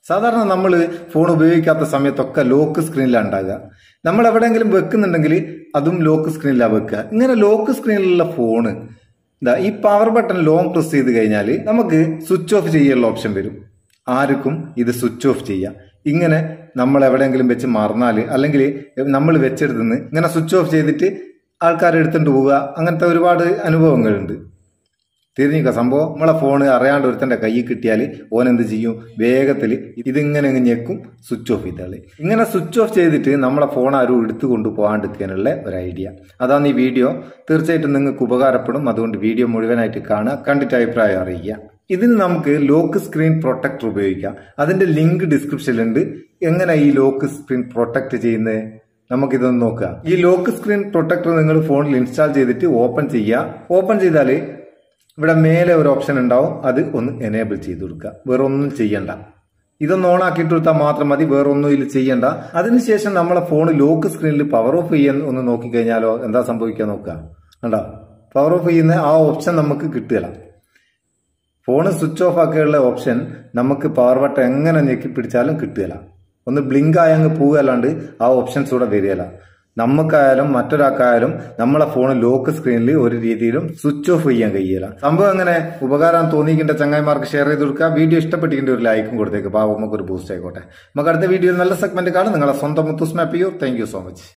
സാധാരണ നമ്മൾ ഫോൺ ഉപയോഗിക്കാത്ത സമയത്തൊക്കെ ലോക്ക് സ്ക്രീനിലാണ് ഉണ്ടാകുക. നമ്മൾ എവിടെയെങ്കിലും വെക്കുന്നുണ്ടെങ്കിൽ അതും ലോക്ക് സ്ക്രീനിലാണ് വെക്കുക. ഇങ്ങനെ ലോക്ക് സ്ക്രീനിലുള്ള ഫോണ് ഈ പവർ ബട്ടൺ ലോങ് പ്രസ് ചെയ്ത് കഴിഞ്ഞാൽ നമുക്ക് സ്വിച്ച് ഓഫ് ചെയ്യാനുള്ള ഓപ്ഷൻ വരും. ആർക്കും ഇത് സ്വിച്ച് ഓഫ് ചെയ്യാം. ഇങ്ങനെ നമ്മൾ എവിടെയെങ്കിലും വെച്ച് മറന്നാൽ അല്ലെങ്കിൽ നമ്മൾ വെച്ചെടുത്തുനിന്ന് ഇങ്ങനെ സ്വിച്ച് ഓഫ് ചെയ്തിട്ട് ആൾക്കാരെ എടുത്തുകൊണ്ട് പോവുക, അങ്ങനത്തെ ഒരുപാട് അനുഭവങ്ങളുണ്ട്. തിരിഞ്ഞിക്ക സംഭവം നമ്മളെ ഫോണ് അറിയാണ്ട് ഒരുത്തന്റെ കൈ കിട്ടിയാൽ ഓൻ എന്ത് ചെയ്യും, വേഗത്തിൽ ഇതിങ്ങനെ ഞെക്കും, സ്വിച്ച് ഓഫ് ചെയ്താള്. ഇങ്ങനെ സ്വിച്ച് ഓഫ് ചെയ്തിട്ട് നമ്മളെ ഫോൺ ആരും എടുത്തു കൊണ്ടുപോകാണ്ടിരിക്കാനുള്ള ഒരു ഐഡിയ. അതാണ് ഈ വീഡിയോ. തീർച്ചയായിട്ടും നിങ്ങൾക്ക് ഉപകാരപ്പെടും. അതുകൊണ്ട് വീഡിയോ മുഴുവനായിട്ട് കാണുക, കണ്ടിട്ട് അഭിപ്രായം അറിയിക്കുക. ഇതിന് നമുക്ക് ലോക്ക് സ്ക്രീൻ പ്രൊട്ടക്ടർ ഉപയോഗിക്കാം. അതിന്റെ ലിങ്ക് ഡിസ്ക്രിപ്ഷനിലുണ്ട്. എങ്ങനെ ഈ ലോക്ക് സ്ക്രീൻ പ്രൊട്ടക്ട് ചെയ്യുന്നത് നമുക്കിതൊന്ന് നോക്കുക. ഈ ലോക്ക് സ്ക്രീൻ പ്രൊട്ടക്ടർ നിങ്ങൾ ഫോണിൽ ഇൻസ്റ്റാൾ ചെയ്തിട്ട് ഓപ്പൺ ചെയ്യുക. ഓപ്പൺ ചെയ്താൽ ഇവിടെ മേലെ ഒരു ഓപ്ഷൻ ഉണ്ടാവും, അത് ഒന്ന് എനേബിൾ ചെയ്ത് കൊടുക്കുക. വേറെ ഒന്നും ചെയ്യണ്ട. ഇതൊന്ന് ഓൺ ആക്കിയിട്ട് കൊടുത്താൽ മാത്രം മതി, വേറെ ഒന്നും ഇതിൽ ചെയ്യണ്ട. അതിനുശേഷം നമ്മളെ ഫോൺ ലോക്ക് സ്ക്രീനിൽ പവർ ഓഫ് ചെയ്യാൻ ഒന്ന് നോക്കിക്കഴിഞ്ഞാലോ എന്താ സംഭവിക്കാൻ നോക്കുക. കണ്ടോ, പവർ ഓഫ് ചെയ്യുന്ന ആ ഓപ്ഷൻ നമുക്ക് കിട്ടുകയില്ല. ഫോൺ സ്വിച്ച് ഓഫ് ആക്കിയുള്ള ഓപ്ഷൻ നമുക്ക് പവർ ബട്ടൺ എങ്ങനെ ഞെക്കി പിടിച്ചാലും കിട്ടുകയില്ല. ഒന്ന് ബ്ലിങ്ക് ആയി അങ്ങ് പോവുകയല്ലാണ്ട് ആ ഓപ്ഷൻസ് കൂടെ വരികയില്ല. നമുക്കായാലും മറ്റൊരാൾക്കായാലും നമ്മളെ ഫോൺ ലോക്ക് സ്ക്രീനിൽ ഒരു രീതിയിലും സ്വിച്ച് ഓഫ് ചെയ്യാൻ കഴിയില്ല. സംഭവം അങ്ങനെ ഉപകാരം തോന്നിക്കിന്റെ ചങ്ങായിമാർക്ക് ഷെയർ ചെയ്ത് കൊടുക്കുക. വീഡിയോ ഇഷ്ടപ്പെട്ടിട്ടുണ്ട് ഒരു ലൈക്കും കൊടുത്തേക്ക്. പാവം നമുക്കൊരു ബൂസ്റ്റ് ആയിക്കോട്ടെ. നമുക്ക് അടുത്ത വീഡിയോയിൽ നല്ല സെഗ്മെന്റ് കാണും. നിങ്ങളെ സ്വന്തം Muthoos Meppayyur. Thank you so much.